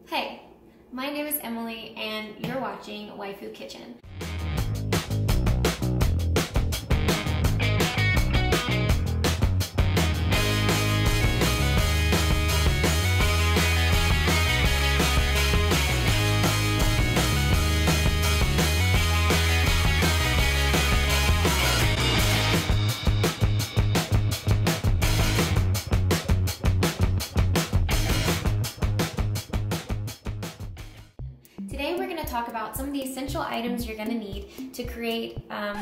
Hey, my name is Emily and you're watching Waifu Kitchen. Today we're going to talk about some of the essential items you're going to need to create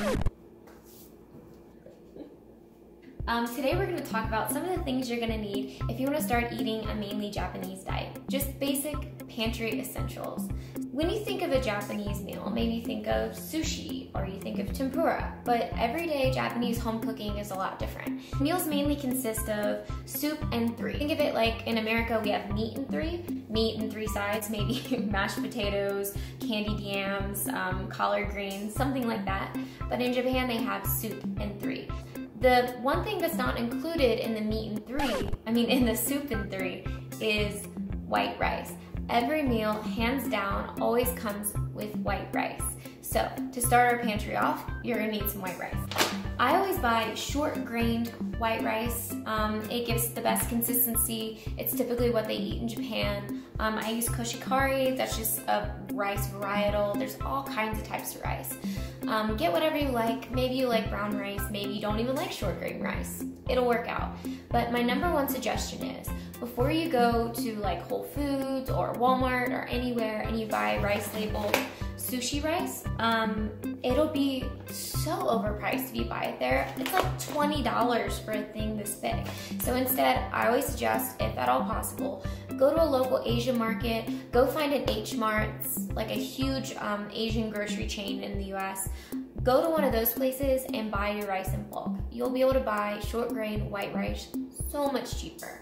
Today we're going to talk about some of the things you're going to need if you want to start eating a mainly Japanese diet. Just basic pantry essentials. When you think of a Japanese meal, maybe you think of sushi or you think of tempura, but everyday Japanese home cooking is a lot different. Meals mainly consist of soup and three. Think of it like in America we have meat and three sides, maybe mashed potatoes, candied yams, collard greens, something like that. But in Japan they have soup and three. The one thing that's not included in the in the soup and three is white rice. Every meal, hands down, always comes with white rice. So to start our pantry off, you're gonna need some white rice. I always buy short-grained white rice. It gives the best consistency. It's typically what they eat in Japan. I use koshikari, that's just a rice varietal. There's all kinds of types of rice. Get whatever you like. Maybe you like brown rice, maybe you don't even like short-grain rice. It'll work out. But my number one suggestion is, before you go to like Whole Foods or Walmart or anywhere and you buy rice labeled sushi rice, it'll be so overpriced if you buy it there. It's like $20 for a thing this big. So instead, I always suggest, if at all possible, go to a local Asian market, go find an H Mart, like a huge Asian grocery chain in the US. Go to one of those places and buy your rice in bulk. You'll be able to buy short grain white rice so much cheaper.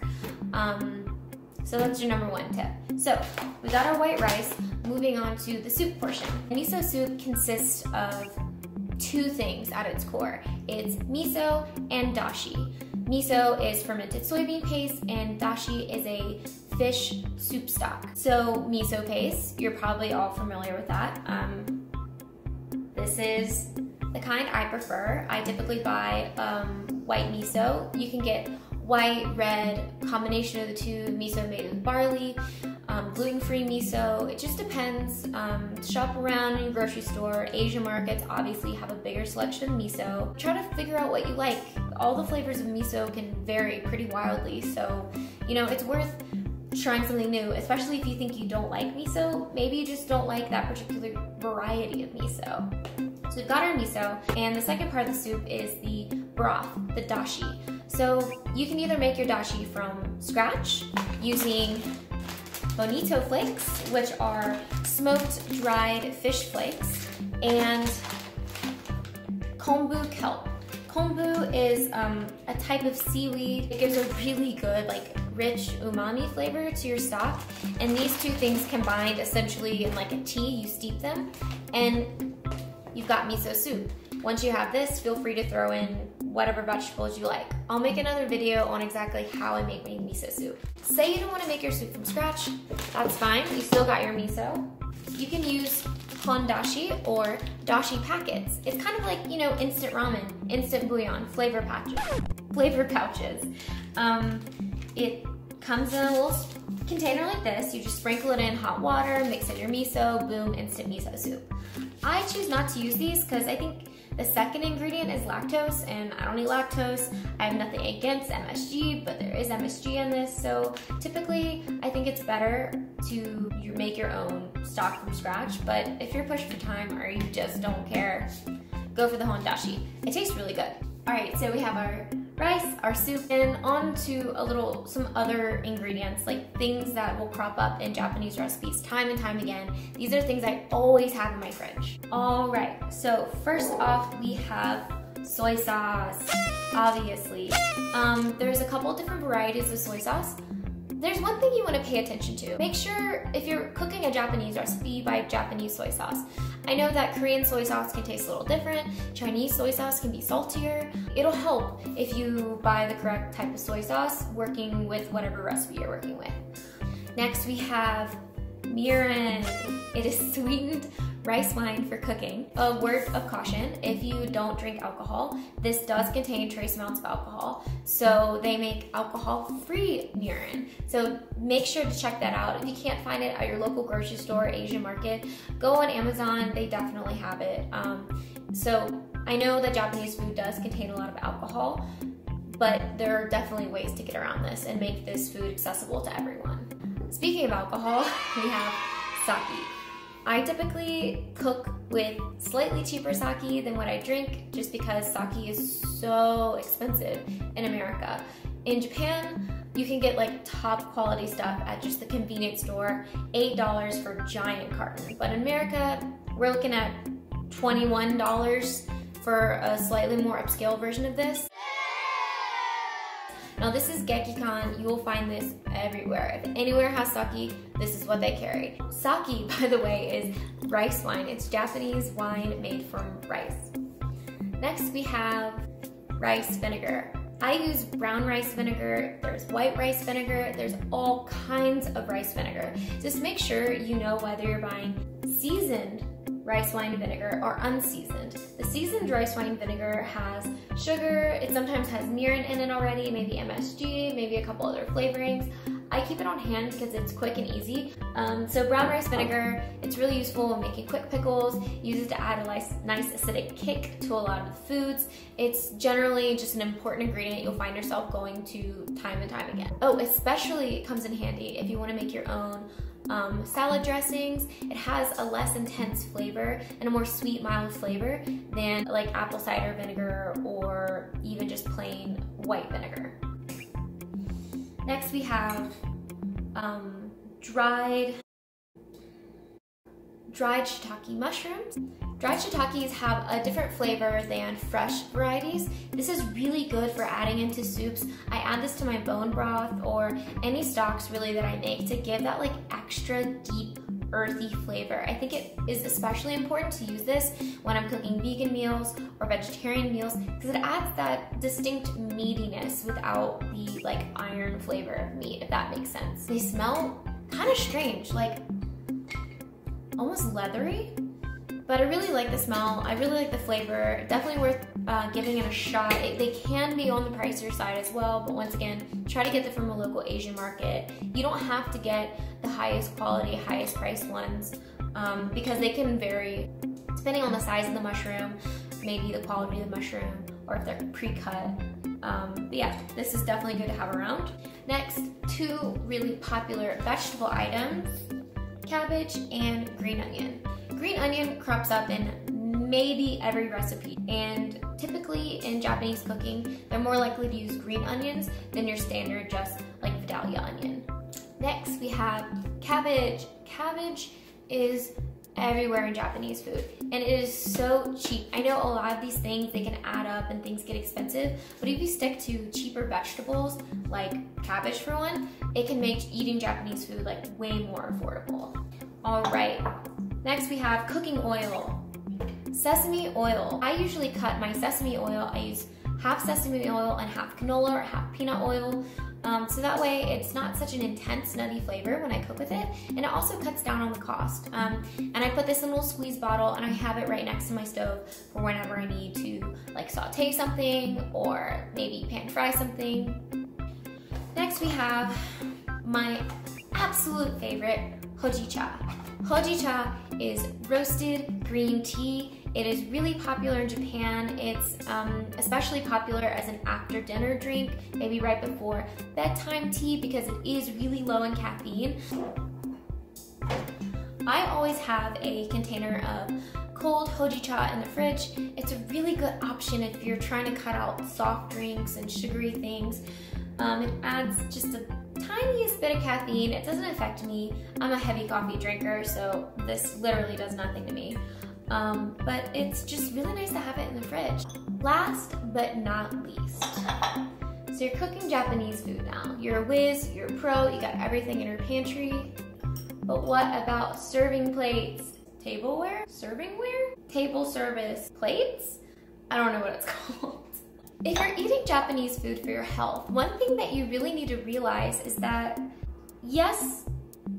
So that's your number one tip. So we got our white rice, moving on to the soup portion. Miso soup consists of two things at its core. It's miso and dashi. Miso is fermented soybean paste and dashi is a fish soup stock. So miso paste, you're probably all familiar with that. This is the kind I prefer. I typically buy white miso. You can get white, red, combination of the two, miso made with barley, gluten-free miso. It just depends. Shop around in your grocery store. Asian markets obviously have a bigger selection of miso. Try to figure out what you like. All the flavors of miso can vary pretty wildly, so it's worth trying something new, especially if you think you don't like miso. Maybe you just don't like that particular variety of miso. So we've got our miso, and the second part of the soup is the broth, the dashi. So you can either make your dashi from scratch using bonito flakes, which are smoked dried fish flakes, and kombu kelp. Kombu is a type of seaweed. It gives a really good, rich umami flavor to your stock. And these two things combined, essentially in like a tea, you steep them, and you've got miso soup. Once you have this, feel free to throw in whatever vegetables you like. I'll make another video on exactly how I make my miso soup. Say you don't want to make your soup from scratch, that's fine. You still got your miso. You can use hondashi or dashi packets. It's kind of like, instant ramen, instant bouillon, flavor pouches. It comes in a little container like this. You just sprinkle it in hot water, mix in your miso, boom, instant miso soup. I choose not to use these because I think the second ingredient is lactose, and I don't eat lactose. I have nothing against MSG, but there is MSG in this, so typically I think it's better to make your own stock from scratch, but if you're pushed for time or you just don't care, go for the hondashi. It tastes really good. All right, so we have our rice, our soup, and on to some other ingredients, like things that will crop up in Japanese recipes time and time again. These are things I always have in my fridge. All right, so first off, we have soy sauce, obviously. There's a couple different varieties of soy sauce. There's one thing you want to pay attention to. Make sure if you're cooking a Japanese recipe, buy Japanese soy sauce. I know that Korean soy sauce can taste a little different. Chinese soy sauce can be saltier. It'll help if you buy the correct type of soy sauce working with whatever recipe you're working with. Next we have mirin. It is sweetened rice wine for cooking. A word of caution, if you don't drink alcohol, this does contain trace amounts of alcohol. So they make alcohol-free mirin. So make sure to check that out. If you can't find it at your local grocery store, Asian market, go on Amazon, they definitely have it. So I know that Japanese food does contain a lot of alcohol, but there are definitely ways to get around this and make this food accessible to everyone. Speaking of alcohol, we have sake. I typically cook with slightly cheaper sake than what I drink just because sake is so expensive in America. In Japan, you can get like top quality stuff at just the convenience store, $8 for a giant carton. But in America, we're looking at $21 for a slightly more upscale version of this. Now this is Gekikan. You will find this everywhere. If anywhere has sake, this is what they carry. Sake, by the way, is rice wine. It's Japanese wine made from rice. Next we have rice vinegar. I use brown rice vinegar, there's white rice vinegar, there's all kinds of rice vinegar. Just make sure you know whether you're buying seasoned rice wine vinegar or unseasoned. The seasoned rice wine vinegar has sugar, it sometimes has mirin in it already, maybe MSG, maybe a couple other flavorings. I keep it on hand because it's quick and easy. So brown rice vinegar, it's really useful when making quick pickles. Use it to add a nice acidic kick to a lot of the foods. It's generally just an important ingredient you'll find yourself going to time and time again. Oh, especially it comes in handy if you want to make your own salad dressings. It has a less intense flavor and a more sweet, mild flavor than like apple cider vinegar or even just plain white vinegar. Next we have dried shiitake mushrooms. Dried shiitakes have a different flavor than fresh varieties. This is really good for adding into soups. I add this to my bone broth or any stocks really that I make to give that like extra deep earthy flavor. I think it is especially important to use this when I'm cooking vegan meals or vegetarian meals because it adds that distinct meatiness without the like iron flavor of meat, if that makes sense. They smell kind of strange, like almost leathery. But I really like the smell, I really like the flavor, definitely worth giving it a shot. They can be on the pricier side as well, but once again, try to get them from a local Asian market. You don't have to get the highest quality, highest priced ones because they can vary depending on the size of the mushroom, maybe the quality of the mushroom, or if they're pre-cut. But yeah, this is definitely good to have around. Next, two really popular vegetable items, cabbage and green onion. Green onion crops up in maybe every recipe, and typically in Japanese cooking, they're more likely to use green onions than your standard just like Vidalia onion. Next, we have cabbage. Cabbage is everywhere in Japanese food, and it is so cheap. I know a lot of these things, they can add up and things get expensive, but if you stick to cheaper vegetables, like cabbage for one, it can make eating Japanese food like way more affordable. All right. Next we have cooking oil. Sesame oil. I usually cut my sesame oil. I use half sesame oil and half canola or half peanut oil. So that way it's not such an intense nutty flavor when I cook with it, and it also cuts down on the cost. And I put this in a little squeeze bottle and I have it right next to my stove for whenever I need to like saute something or maybe pan fry something. Next we have my absolute favorite, hojicha. Hojicha is roasted green tea. It is really popular in Japan. It's especially popular as an after dinner drink, maybe right before bedtime tea because it is really low in caffeine. I always have a container of cold hojicha in the fridge. It's a really good option if you're trying to cut out soft drinks and sugary things. It adds just a tiniest bit of caffeine. It doesn't affect me. I'm a heavy coffee drinker, so this literally does nothing to me. But it's just really nice to have it in the fridge. Last but not least, so you're cooking Japanese food now. You're a whiz, you're a pro, you got everything in your pantry. But what about serving plates? Tableware? Servingware? Table service plates? I don't know what it's called. If you're eating Japanese food for your health, one thing that you really need to realize is that, yes,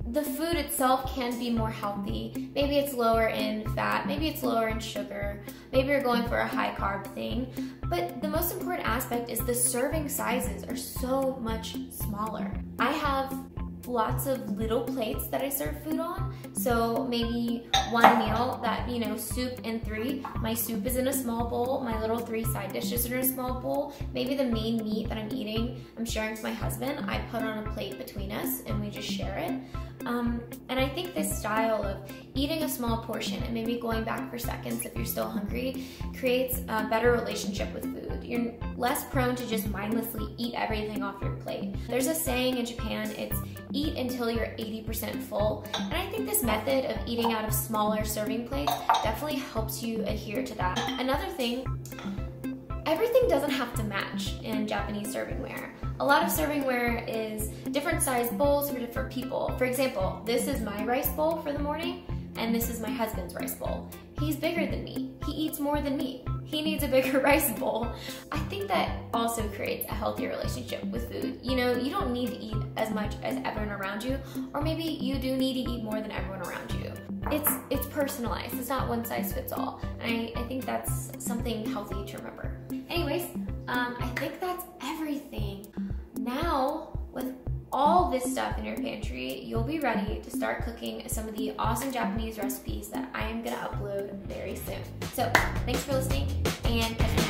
the food itself can be more healthy. Maybe it's lower in fat, maybe it's lower in sugar, maybe you're going for a high carb thing. But the most important aspect is the serving sizes are so much smaller. I have lots of little plates that I serve food on. So maybe one meal that, you know, soup in 3. My soup is in a small bowl. My little 3 side dishes are in a small bowl. Maybe the main meat that I'm eating, I'm sharing with my husband. I put on a plate between us and we just share it. And I think this style of eating a small portion and maybe going back for seconds if you're still hungry creates a better relationship with food. You're less prone to just mindlessly eat everything off your plate. There's a saying in Japan, it's eat until you're 80% full. And I think this method of eating out of smaller serving plates definitely helps you adhere to that. Another thing, everything doesn't have to match in Japanese servingware. A lot of servingware is different size bowls for different people. For example, this is my rice bowl for the morning, and this is my husband's rice bowl. He's bigger than me. He eats more than me. He needs a bigger rice bowl. I think that also creates a healthier relationship with food. You know, you don't need to eat as much as everyone around you, or maybe you do need to eat more than everyone around you. It's personalized. It's not one size fits all. And I think that's something healthy to remember. Anyways, I think that's everything. Now, with all this stuff in your pantry, you'll be ready to start cooking some of the awesome Japanese recipes that I am gonna upload very soon. So, thanks for listening, and catch you